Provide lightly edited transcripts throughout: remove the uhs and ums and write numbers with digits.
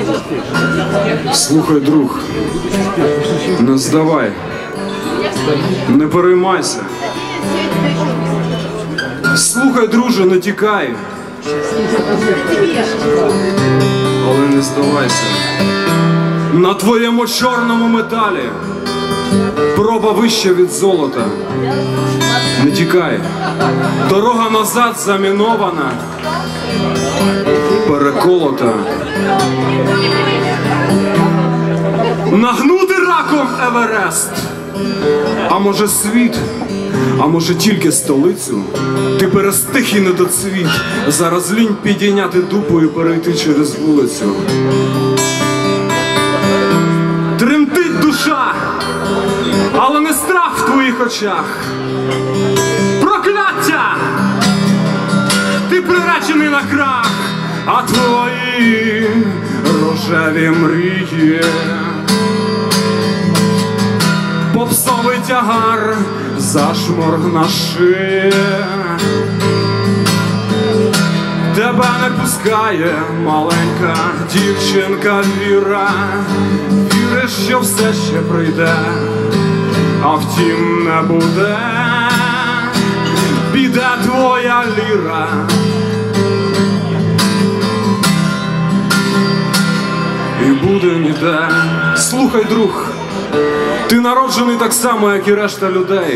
Слухай, друг, не здавай, не переймайся. Слухай, друже, не тікай, але не здавайся. На твоєму чорному металі проба вища від золота. Не тікай, дорога назад замінована, переколота. Нагнути раком Еверест, а може світ, а може тільки столицю. Ти перестих і недоцвіт, зараз лінь підійняти дупу і перейти через вулицю. Тремтить душа, але не страх в твоїх очах. Прокляття! Ти приречений на крах, а твої рожеві мрії попсовий тягар, зашморг на шиї. Тебе не пускає маленька дівчинка Віра. Віриш, що все ще прийде, а втім не буде. Піде твоя ліра. І буде ніде. Слухай, друг, ти народжений так само, як і решта людей.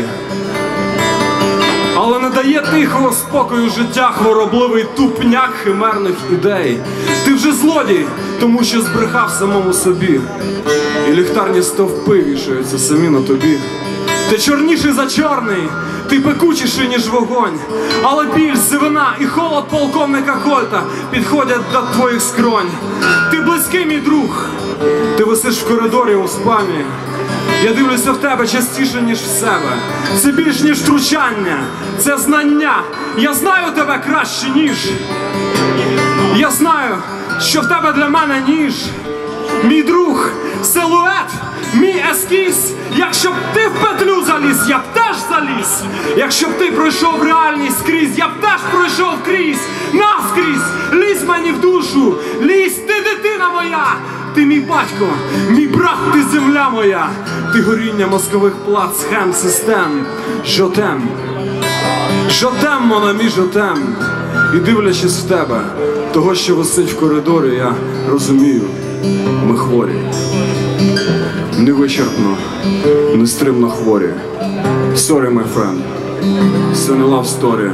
Але не дає тихого спокою життя хворобливий тупняк химерних ідей. Ти вже злодій, тому що збрехав самому собі. І ліхтарні стовпи вішаються самі на тобі. Ти чорніший за чорний, ти пекучіший, ніж вогонь. Але біль, сивина і холод полковника Кольта підходять до твоїх скронь. Ти близький, мій друг, ти висиш в коридорі у спамі. Я дивлюся в тебе частіше, ніж в себе. Це більш, ніж втручання, це знання. Я знаю тебе краще, ніж. Я знаю, що в тебе для мене ніж. Мій друг, силует, мій ескіз. Якщо б ти в петлю заліз, я б теж заліз. Якщо б ти пройшов реальність скрізь, я б теж пройшов крізь. Наскрізь, лізь мені в душу, лізь, ти дитина моя. Ти мій батько, мій брат, ти земля моя. Ти горіння мозкових плат, схем, систем. Жотем, жотем, монамі, жотем. І дивлячись в тебе, того, що висить в коридорі, я розумію, ми хворі. Невичерпно, нестримно хворі. Sorry, my friend, це не love story.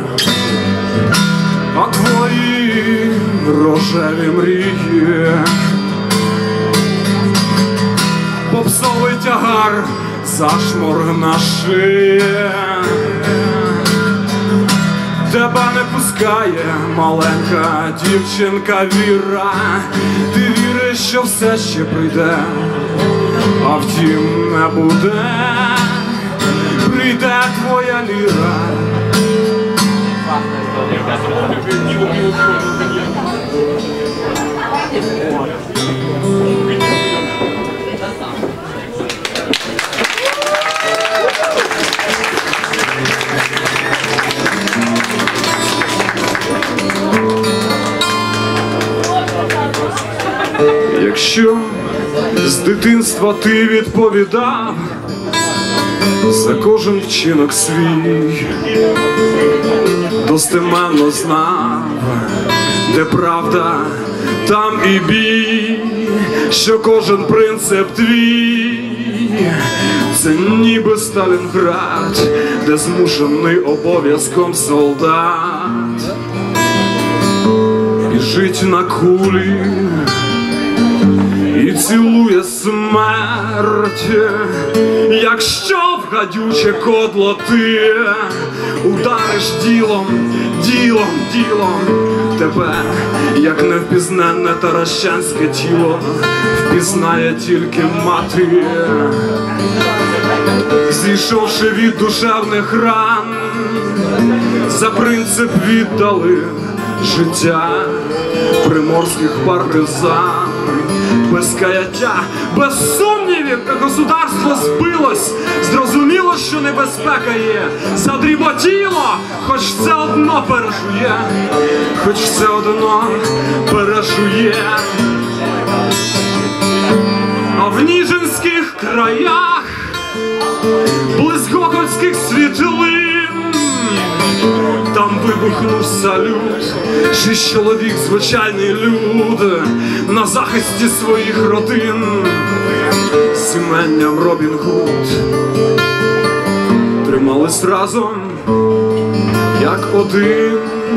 А твої рожеві мрії, попсовий тягар, зашморг на шиї. Тебе не пускає маленька дівчинка Віра. Ти віриш, що все ще прийде, а втім не буде. Прийде твоя ліра. Якщо з дитинства ти відповідав за кожен вчинок свій, достеменно знав, де правда, там і бій, що кожен принцип твій — це ніби Сталінград, де змушений обов'язком солдат біжить на кулі і цілує смерть. Якщо в гадюче кодло ти удариш ділом, ділом, ділом, тебе, як невпізнанне таращанське тіло, впізнає тільки мати. Зійшовши від душевних ран, за принцип віддали життя приморських партизан. Без каяття, без сумнівів, государство збилось. Зрозуміло, що небезпека є. Задріботіло, хоч все одно пережує. Хоч все одно пережує. краях близькогорських світлин. Там вибухнув салют, 6 чоловік, звичайний люд, на захисті своїх родин, з іменням Робін Гуд тримались разом, як один.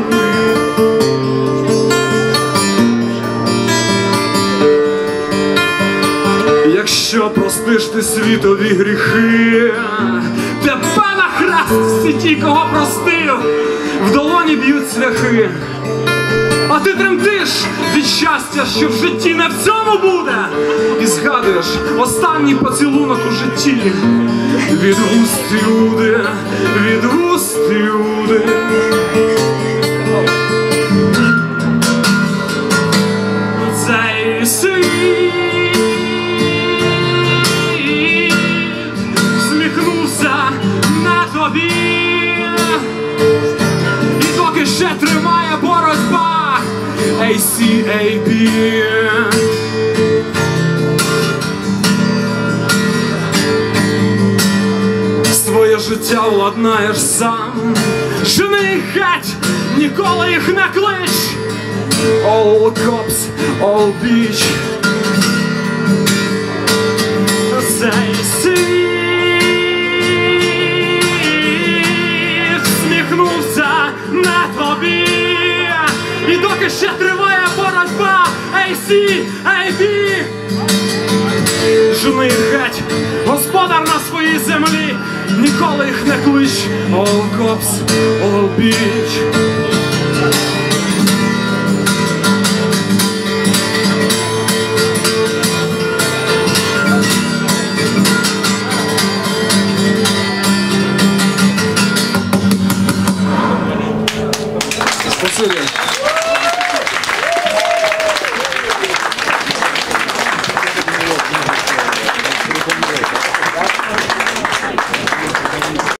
Якщо простиш ти світові гріхи, тебе на хрест всі ті, кого простив, в долоні б'ють цвяхи. А ти тремтиш від щастя, що в житті не в цьому буде, і згадуєш останній поцілунок у житті. Від вуст Іуди, від вуст Іуди. Цей світ зміхнувся на тобі, і доки ще тримає боротьба ACAB. Своє життя владнаєш сам, жени їх геть, ніколи їх не клич. All cops, all bitch. Цей світ сміхнувся на тобі, і доки ще триває боротьба ACAB. Жени їх геть, господар на своїй землі, ніколи їх не клич. All cops, all bitch. Спасибо.